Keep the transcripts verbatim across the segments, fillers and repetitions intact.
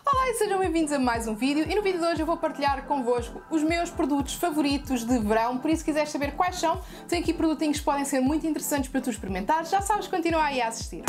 Olá e sejam bem-vindos a mais um vídeo, e no vídeo de hoje eu vou partilhar convosco os meus produtos favoritos de verão. Por isso, se quiseres saber quais são, tenho aqui produtinhos que podem ser muito interessantes para tu experimentares. Já sabes, continua aí a assistir.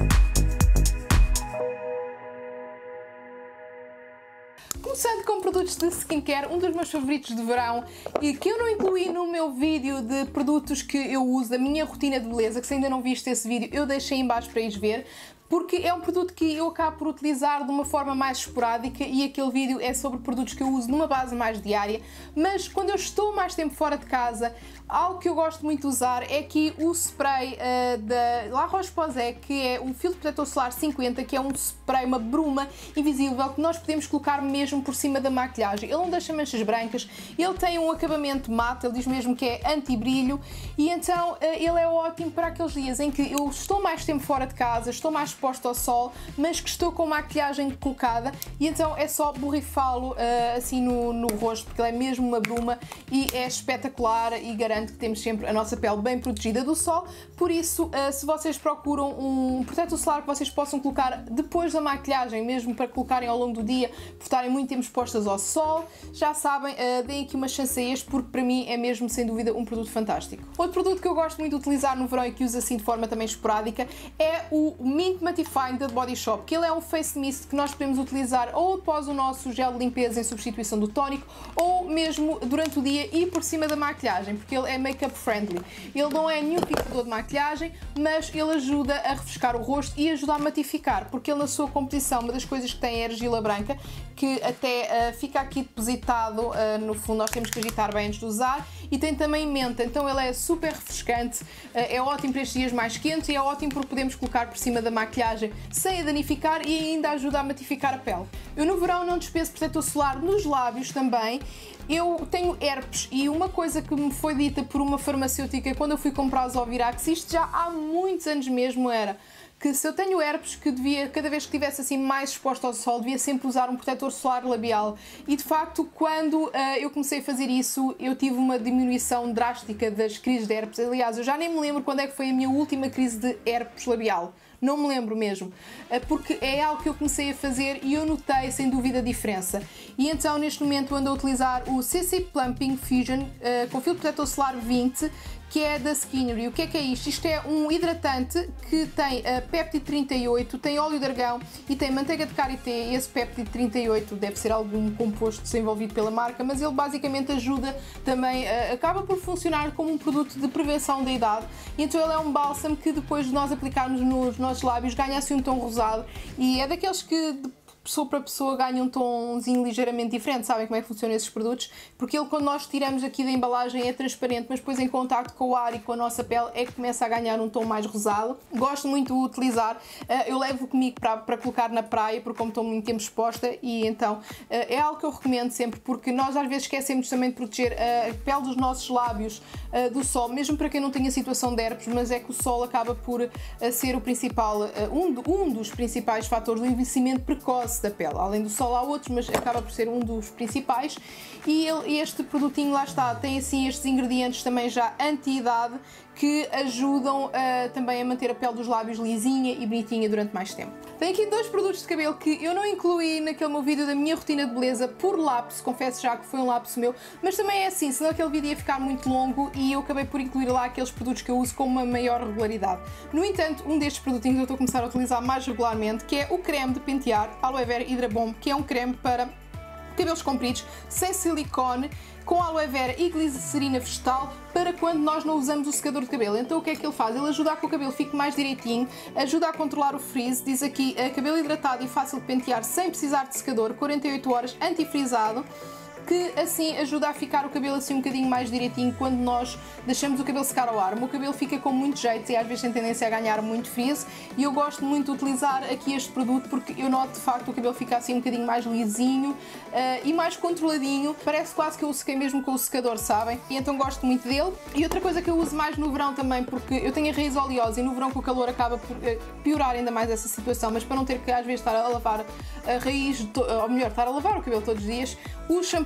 Começando com produtos de skincare, um dos meus favoritos de verão e que eu não incluí no meu vídeo de produtos que eu uso, da minha rotina de beleza, que se ainda não viste esse vídeo eu deixei em baixo para ires ver, porque é um produto que eu acabo por utilizar de uma forma mais esporádica e aquele vídeo é sobre produtos que eu uso numa base mais diária, mas quando eu estou mais tempo fora de casa, algo que eu gosto muito de usar é aqui o spray uh, da La Roche-Posay, que é o filtro protetor solar cinquenta, que é um spray, uma bruma invisível que nós podemos colocar mesmo por cima da maquilhagem. Ele não deixa manchas brancas, ele tem um acabamento mate, ele diz mesmo que é anti-brilho e então uh, ele é ótimo para aqueles dias em que eu estou mais tempo fora de casa, estou mais exposto ao sol, mas que estou com maquilhagem colocada e então é só borrifá-lo uh, assim no, no rosto, porque ele é mesmo uma bruma e é espetacular e garante que temos sempre a nossa pele bem protegida do sol. Por isso, uh, se vocês procuram um protetor solar que vocês possam colocar depois da maquilhagem, mesmo para colocarem ao longo do dia, por estarem muito tempo expostas ao sol, já sabem, uh, deem aqui uma chance a este, porque para mim é mesmo sem dúvida um produto fantástico. Outro produto que eu gosto muito de utilizar no verão e que uso assim de forma também esporádica é o Mint Mattifying da Body Shop, que ele é um face mist que nós podemos utilizar ou após o nosso gel de limpeza em substituição do tónico ou mesmo durante o dia e por cima da maquilhagem, porque ele é make-up friendly. Ele não é nenhum fixador de maquilhagem, mas ele ajuda a refrescar o rosto e ajuda a matificar, porque ele na sua composição, uma das coisas que tem é argila branca, que até uh, fica aqui depositado, uh, no fundo nós temos que agitar bem antes de usar, e tem também menta, então ele é super refrescante, uh, é ótimo para estes dias mais quentes e é ótimo porque podemos colocar por cima da maquilhagem sem a danificar e ainda ajuda a matificar a pele. Eu no verão não dispenso protetor solar nos lábios também. Eu tenho herpes e uma coisa que me foi dita por uma farmacêutica quando eu fui comprar os Ovirax, isto já há muitos anos mesmo, era que se eu tenho herpes, que devia, cada vez que estivesse assim mais exposta ao sol, devia sempre usar um protetor solar labial. E de facto, quando uh, eu comecei a fazer isso, eu tive uma diminuição drástica das crises de herpes. Aliás, eu já nem me lembro quando é que foi a minha última crise de herpes labial. Não me lembro mesmo, porque é algo que eu comecei a fazer e eu notei sem dúvida a diferença. E então neste momento ando a utilizar o C C Plumping Fusion uh, com filtro protetor solar vinte, que é da Skinnery. O que é que é isto? Isto é um hidratante que tem uh, péptide trinta e oito, tem óleo de argão e tem manteiga de karité. Esse péptide trinta e oito deve ser algum composto desenvolvido pela marca, mas ele basicamente ajuda também, uh, acaba por funcionar como um produto de prevenção da idade. Então ele é um bálsamo que depois de nós aplicarmos nos nossos lábios ganha assim um tom rosado e é daqueles que pessoa para pessoa ganha um tomzinho ligeiramente diferente. Sabem como é que funcionam esses produtos? Porque ele, quando nós tiramos aqui da embalagem, é transparente, mas depois em contacto com o ar e com a nossa pele é que começa a ganhar um tom mais rosado. Gosto muito de utilizar, eu levo comigo para, para colocar na praia, porque como estou muito tempo exposta, e então é algo que eu recomendo sempre, porque nós às vezes esquecemos também de proteger a pele dos nossos lábios do sol, mesmo para quem não tenha situação de herpes, mas é que o sol acaba por ser o principal, um, um dos principais fatores do envelhecimento precoce da pele. Além do sol há outros, mas acaba por ser um dos principais. E ele, este produtinho, lá está, tem assim estes ingredientes também já anti-idade que ajudam uh, também a manter a pele dos lábios lisinha e bonitinha durante mais tempo. Tenho aqui dois produtos de cabelo que eu não incluí naquele meu vídeo da minha rotina de beleza por lapso, confesso já que foi um lapso meu, mas também é assim, senão aquele vídeo ia ficar muito longo e eu acabei por incluir lá aqueles produtos que eu uso com uma maior regularidade. No entanto, um destes produtinhos eu estou a começar a utilizar mais regularmente, que é o creme de pentear Aloe Vera Hydra Bomb, que é um creme para cabelos compridos, sem silicone, com aloe vera e glicerina vegetal, para quando nós não usamos o secador de cabelo. Então o que é que ele faz? Ele ajuda a que o cabelo fique mais direitinho, ajuda a controlar o frizz, diz aqui, cabelo hidratado e fácil de pentear sem precisar de secador, quarenta e oito horas anti-frizado, que assim ajuda a ficar o cabelo assim um bocadinho mais direitinho quando nós deixamos o cabelo secar ao ar. O meu cabelo fica com muito jeito e às vezes tem tendência a ganhar muito frizz e eu gosto muito de utilizar aqui este produto porque eu noto de facto o cabelo fica assim um bocadinho mais lisinho uh, e mais controladinho. Parece quase que eu o sequei mesmo com o secador, sabem? E então gosto muito dele. E outra coisa que eu uso mais no verão também, porque eu tenho a raiz oleosa e no verão com o calor acaba por uh, piorar ainda mais essa situação, mas para não ter que às vezes estar a lavar a raiz, ou melhor, estar a lavar o cabelo todos os dias, o shampoo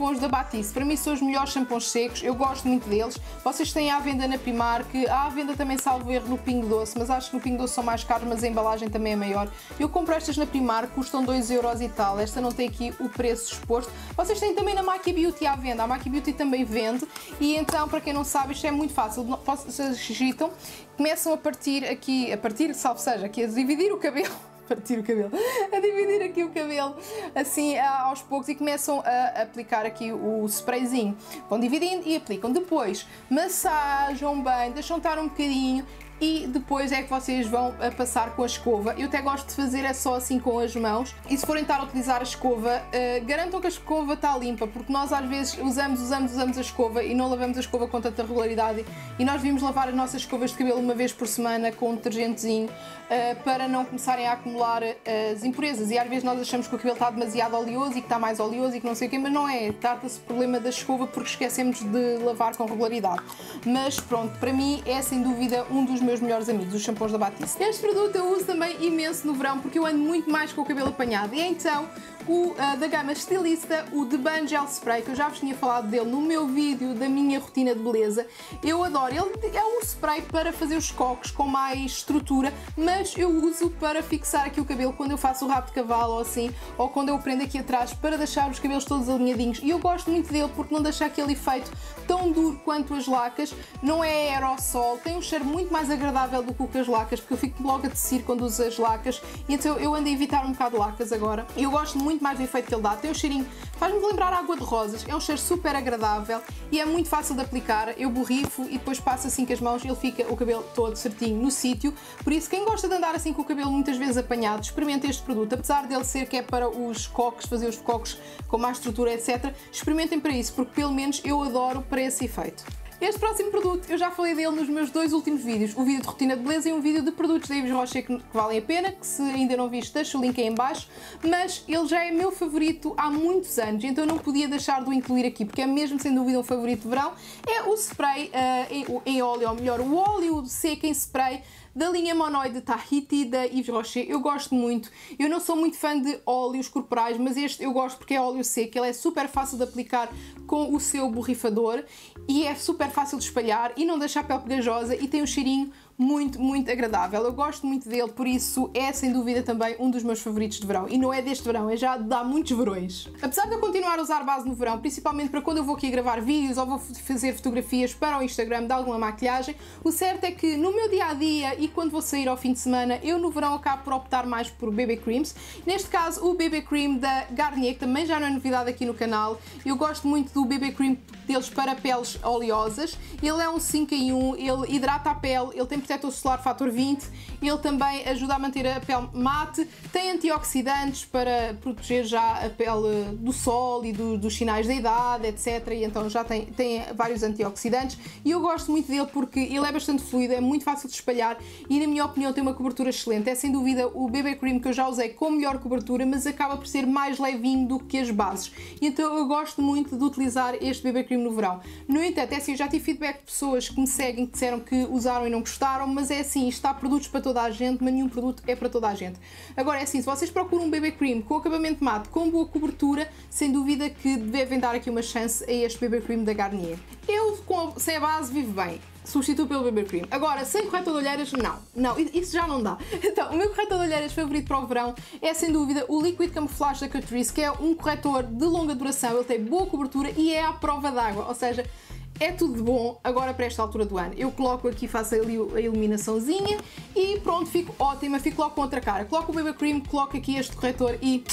shampoos da Batiste. Para mim são os melhores shampoos secos, eu gosto muito deles. Vocês têm à venda na Primark, há à venda também, salvo erro, no Pingo Doce, mas acho que no Pingo Doce são mais caros, mas a embalagem também é maior. Eu compro estas na Primark, custam dois euros e tal. Esta não tem aqui o preço exposto. Vocês têm também na Maki Beauty à venda. A Maki Beauty também vende e então, para quem não sabe, isto é muito fácil. Vocês agitam, começam a partir aqui, a partir, salvo seja, aqui a dividir o cabelo. Partir o cabelo, a dividir aqui o cabelo assim aos poucos e começam a aplicar aqui o sprayzinho. Vão dividindo e aplicam. Depois massajam bem, deixam estar um bocadinho e depois é que vocês vão a passar com a escova. Eu até gosto de fazer é só assim com as mãos. E se forem estar a utilizar a escova, uh, garantam que a escova está limpa, porque nós às vezes usamos, usamos, usamos a escova e não lavamos a escova com tanta regularidade. E nós devíamos lavar as nossas escovas de cabelo uma vez por semana com um detergentezinho uh, para não começarem a acumular uh, as impurezas. E às vezes nós achamos que o cabelo está demasiado oleoso e que está mais oleoso e que não sei o quê, mas não é. Trata-se do problema da escova porque esquecemos de lavar com regularidade. Mas pronto, para mim é sem dúvida um dos meus meus melhores amigos, os shampoos da Batiste. Este produto eu uso também imenso no verão porque eu ando muito mais com o cabelo apanhado e então o uh, da gama estilista, o The Bun Gel Spray, que eu já vos tinha falado dele no meu vídeo da minha rotina de beleza. Eu adoro, ele é um spray para fazer os cocos com mais estrutura, mas eu uso para fixar aqui o cabelo quando eu faço o rabo de cavalo ou assim, ou quando eu prendo aqui atrás para deixar os cabelos todos alinhadinhos. E eu gosto muito dele porque não deixa aquele efeito tão duro quanto as lacas, não é aerossol, tem um cheiro muito mais agradável do que as lacas, porque eu fico logo a tecir quando uso as lacas, e então eu ando a evitar um bocado de lacas agora. Eu gosto muito mais do efeito que ele dá, tem um cheirinho, faz-me lembrar água de rosas, é um cheiro super agradável e é muito fácil de aplicar. Eu borrifo e depois passo assim com as mãos, ele fica o cabelo todo certinho no sítio, por isso quem gosta de andar assim com o cabelo muitas vezes apanhado, experimente este produto, apesar dele ser que é para os cocos, fazer os cocos com mais estrutura, etcétera, experimentem para isso, porque pelo menos eu adoro para esse efeito. Este próximo produto, eu já falei dele nos meus dois últimos vídeos, o vídeo de rotina de beleza e um vídeo de produtos da Yves Rocher que valem a pena, que se ainda não viste deixo o link aí em baixo, mas ele já é meu favorito há muitos anos, então eu não podia deixar de o incluir aqui, porque é mesmo sem dúvida um favorito de verão, é o spray uh, em, em óleo, ou melhor, o óleo seco em spray da linha Monoid Tahiti da Yves Rocher. Eu gosto muito, eu não sou muito fã de óleos corporais, mas este eu gosto porque é óleo seco, ele é super fácil de aplicar com o seu borrifador e é super fácil de espalhar e não deixa a pele pegajosa e tem um cheirinho muito, muito agradável. Eu gosto muito dele, por isso é sem dúvida também um dos meus favoritos de verão. E não é deste verão, é já de há muitos verões. Apesar de eu continuar a usar base no verão, principalmente para quando eu vou aqui gravar vídeos ou vou fazer fotografias para o Instagram de alguma maquilhagem, o certo é que no meu dia-a-dia e quando vou sair ao fim de semana, eu no verão acabo por optar mais por B B Creams. Neste caso, o B B Cream da Garnier, que também já não é novidade aqui no canal. Eu gosto muito do B B Cream deles para peles oleosas. Ele é um cinco em um, ele hidrata a pele, ele tem protetor solar fator vinte, ele também ajuda a manter a pele mate, tem antioxidantes para proteger já a pele do sol e do, dos sinais da idade, etcétera. E então já tem, tem vários antioxidantes e eu gosto muito dele porque ele é bastante fluido, é muito fácil de espalhar e na minha opinião tem uma cobertura excelente. É sem dúvida o B B Cream que eu já usei com melhor cobertura, mas acaba por ser mais levinho do que as bases. E então eu gosto muito de utilizar este B B Cream no verão. No entanto, é assim, eu já tive feedback de pessoas que me seguem que disseram que usaram e não gostaram, mas é assim, isto há produtos para toda a gente, mas nenhum produto é para toda a gente. Agora é assim, se vocês procuram um B B Cream com acabamento mate, com boa cobertura, sem dúvida que devem dar aqui uma chance a este B B Cream da Garnier. Eu, com, sem a base, vivo bem. Substituo pelo B B Cream. Agora, sem corretor de olheiras, não. Não, isso já não dá. Então, o meu corretor de olheiras favorito para o verão é, sem dúvida, o Liquid Camouflage da Catrice, que é um corretor de longa duração, ele tem boa cobertura e é à prova d'água, ou seja, é tudo de bom agora para esta altura do ano. Eu coloco aqui, faço ali a iluminaçãozinha e pronto, fico ótima, fico logo com outra cara. Coloco o B B Cream, coloco aqui este corretor e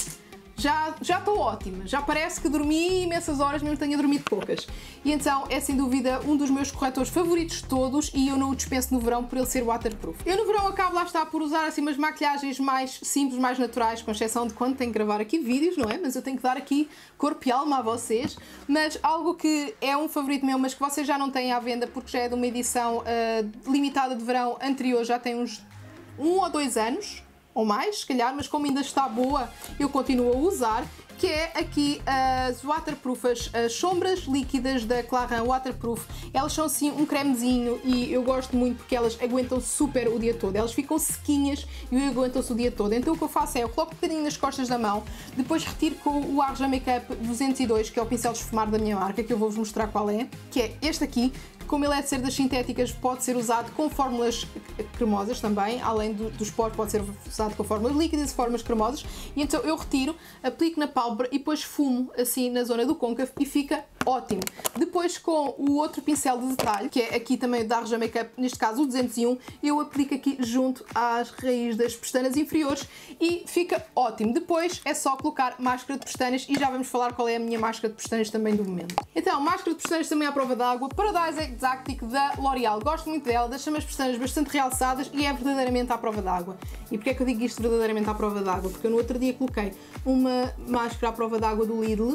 já já estou ótima. Já parece que dormi imensas horas, mesmo que tenha dormido poucas. E então é sem dúvida um dos meus corretores favoritos de todos e eu não o dispenso no verão por ele ser waterproof. Eu no verão acabo lá está por usar assim umas maquilhagens mais simples, mais naturais, com exceção de quando tenho que gravar aqui vídeos, não é? Mas eu tenho que dar aqui corpo e alma a vocês. Mas algo que é um favorito meu, mas que vocês já não têm à venda porque já é de uma edição uh, limitada de verão anterior, já tem uns um ou dois anos ou mais, se calhar, mas como ainda está boa, eu continuo a usar, que é aqui as waterproof, as, as sombras líquidas da Clarins Waterproof. Elas são assim um cremezinho e eu gosto muito porque elas aguentam super o dia todo. Elas ficam sequinhas e aguentam-se o dia todo. Então o que eu faço é, eu coloco um bocadinho nas costas da mão, depois retiro com o Arja Makeup duzentos e dois, que é o pincel de esfumar da minha marca, que eu vou-vos mostrar qual é, que é este aqui. Como ele é de ser das sintéticas, pode ser usado com fórmulas cremosas também, além do, dos poros, pode ser usado com fórmulas líquidas e fórmulas cremosas. E então eu retiro, aplico na pálpebra e depois fumo assim na zona do côncavo e fica ótimo. Depois com o outro pincel de detalhe, que é aqui também da Arja Makeup, neste caso o duzentos e um, eu aplico aqui junto às raízes das pestanas inferiores e fica ótimo. Depois é só colocar máscara de pestanas e já vamos falar qual é a minha máscara de pestanas também do momento. Então, máscara de pestanas também à prova d'água, Paradise Exactic da L'Oréal. Gosto muito dela, deixa-me as pestanas bastante realçadas e é verdadeiramente à prova d'água. E porquê é que eu digo isto verdadeiramente à prova d'água? Porque eu no outro dia coloquei uma máscara à prova d'água do Lidl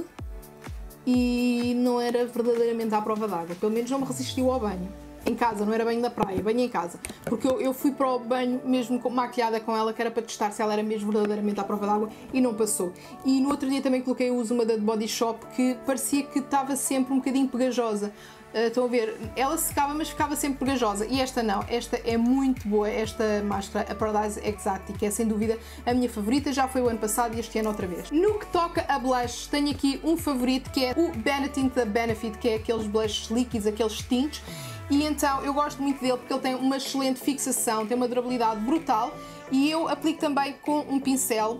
e não era verdadeiramente à prova d'água. Pelo menos não me resistiu ao banho. Em casa, não era banho da praia, banho em casa. Porque eu, eu fui para o banho mesmo com, maquilhada com ela, que era para testar se ela era mesmo verdadeiramente à prova d'água e não passou. E no outro dia também coloquei, eu uso uma da Body Shop que parecia que estava sempre um bocadinho pegajosa. Uh, estão a ver? Ela secava, mas ficava sempre pegajosa. E esta não, esta é muito boa, esta máscara, a Paradise Exactic, é sem dúvida a minha favorita, já foi o ano passado e este ano outra vez. No que toca a blushes, tenho aqui um favorito que é o Benetint da Benefit, que é aqueles blushes líquidos, aqueles tintos. E então eu gosto muito dele porque ele tem uma excelente fixação, tem uma durabilidade brutal e eu aplico também com um pincel.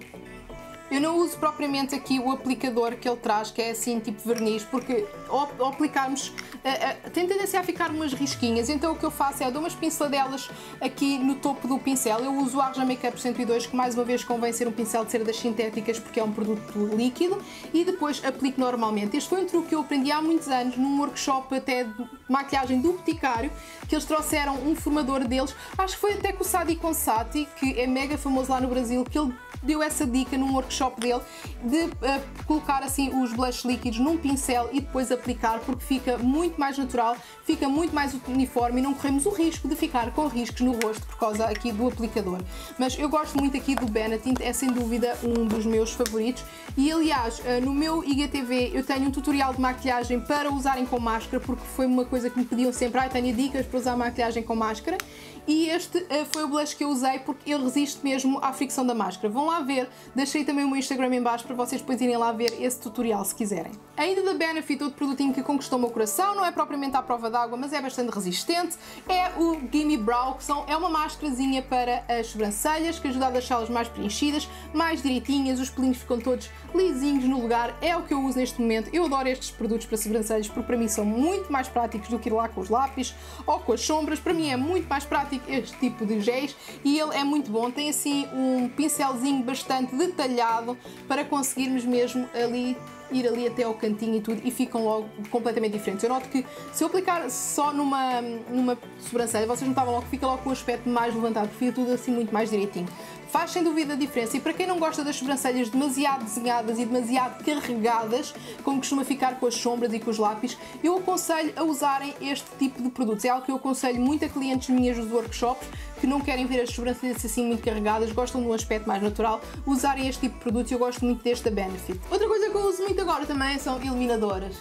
Eu não uso propriamente aqui o aplicador que ele traz, que é assim tipo verniz, porque ao, ao aplicarmos uh, uh, tem tendência a ficar umas risquinhas, então o que eu faço é eu dou umas pinceladelas aqui no topo do pincel. Eu uso o Arja Makeup cento e dois, que mais uma vez convém ser um pincel de cera das sintéticas porque é um produto líquido, e depois aplico normalmente. Este foi um truque que eu aprendi há muitos anos num workshop até de maquilhagem do Boticário, que eles trouxeram um formador deles, acho que foi até com o Sadi Consati, que é mega famoso lá no Brasil, que ele deu essa dica num workshop dele de uh, colocar assim os blushes líquidos num pincel e depois aplicar, porque fica muito mais natural, fica muito mais uniforme e não corremos o risco de ficar com riscos no rosto por causa aqui do aplicador. Mas eu gosto muito aqui do Benetint, é sem dúvida um dos meus favoritos e aliás uh, no meu I G T V eu tenho um tutorial de maquilhagem para usarem com máscara, porque foi uma coisa que me pediam sempre, ah, tenho dicas para usar maquilhagem com máscara, e este uh, foi o blush que eu usei porque ele resiste mesmo à fricção da máscara. Vão lá ver, deixei também o meu Instagram em baixo para vocês depois irem lá ver esse tutorial se quiserem. Ainda da Benefit, outro produtinho que conquistou o meu coração, não é propriamente à prova d'água, mas é bastante resistente, é o Gimme Brow, que são, é uma máscarazinha para as sobrancelhas, que ajuda a deixá-las mais preenchidas, mais direitinhas, os pelinhos ficam todos lisinhos no lugar, é o que eu uso neste momento. Eu adoro estes produtos para sobrancelhas porque para mim são muito mais práticos do que ir lá com os lápis ou com as sombras. Para mim é muito mais prático este tipo de géis e ele é muito bom, tem assim um pincelzinho bastante detalhado para conseguirmos mesmo ali ir ali até ao cantinho e tudo, e ficam logo completamente diferentes. Eu noto que se eu aplicar só numa, numa sobrancelha, vocês notavam logo que fica logo com o aspecto mais levantado, porque fica tudo assim muito mais direitinho. Faz sem dúvida a diferença, e para quem não gosta das sobrancelhas demasiado desenhadas e demasiado carregadas, como costuma ficar com as sombras e com os lápis, eu aconselho a usarem este tipo de produtos. É algo que eu aconselho muito a clientes minhas dos workshops, que não querem ver as sobrancelhas assim muito carregadas, gostam de um aspecto mais natural, usarem este tipo de produtos. Eu gosto muito deste da Benefit. Outra coisa que eu uso muito agora também são iluminadoras.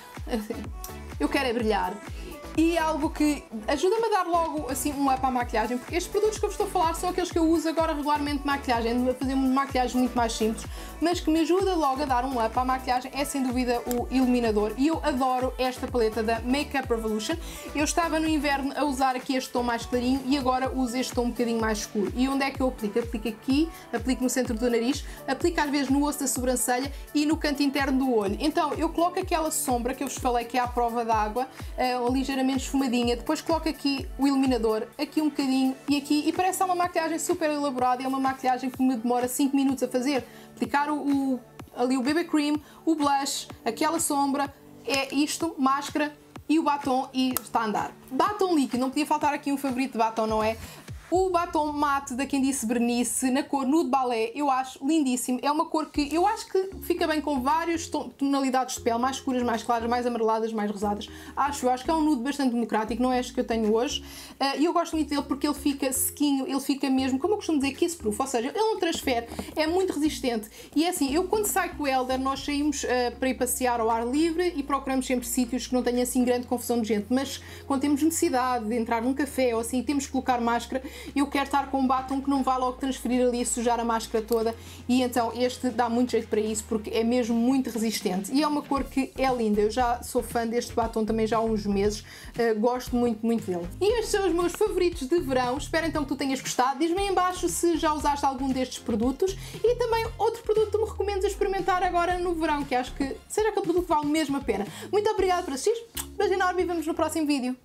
Eu quero é brilhar. E algo que ajuda-me a dar logo assim um up à maquilhagem, porque estes produtos que eu vos estou a falar são aqueles que eu uso agora regularmente de maquilhagem, a fazer uma maquilhagem muito mais simples, mas que me ajuda logo a dar um up à maquilhagem, é sem dúvida o iluminador. E eu adoro esta paleta da Makeup Revolution. Eu estava no inverno a usar aqui este tom mais clarinho e agora uso este tom um bocadinho mais escuro. E onde é que eu aplico? Aplico aqui, aplico no centro do nariz, aplico às vezes no osso da sobrancelha e no canto interno do olho. Então eu coloco aquela sombra que eu vos falei que é à prova d'água, uh, ligeiramente esfumadinha, depois coloco aqui o iluminador, aqui um bocadinho e aqui, e parece uma maquilhagem super elaborada. É uma maquilhagem que me demora cinco minutos a fazer. Aplicar o, o, ali o B B Cream, o blush, aquela sombra, é isto, máscara e o batom, e está a andar. Batom líquido, não podia faltar aqui um favorito de batom, não é? O batom mate da Quem Disse Bernice, na cor Nude Balé, eu acho lindíssimo. É uma cor que eu acho que fica bem com várias tonalidades de pele, mais escuras, mais claras, mais amareladas, mais rosadas. Acho, eu acho que é um nude bastante democrático, não é este que eu tenho hoje. E eu gosto muito dele porque ele fica sequinho, ele fica mesmo, como eu costumo dizer, kiss-proof, ou seja, ele não transfere, é muito resistente. E é assim, eu quando saio com o Helder, nós saímos uh, para ir passear ao ar livre e procuramos sempre sítios que não tenham assim grande confusão de gente, mas quando temos necessidade de entrar num café ou assim, temos que colocar máscara, eu quero estar com um batom que não vá logo transferir ali e sujar a máscara toda, e então este dá muito jeito para isso porque é mesmo muito resistente e é uma cor que é linda. Eu já sou fã deste batom também já há uns meses, uh, gosto muito, muito dele. E estes são os meus favoritos de verão. Espero então que tu tenhas gostado. Diz-me aí em baixo se já usaste algum destes produtos e também outro produto que tu me recomendas experimentar agora no verão, que acho que seja aquele produto que vale mesmo a pena. Muito obrigada por assistir, beijo enorme e vemos no próximo vídeo.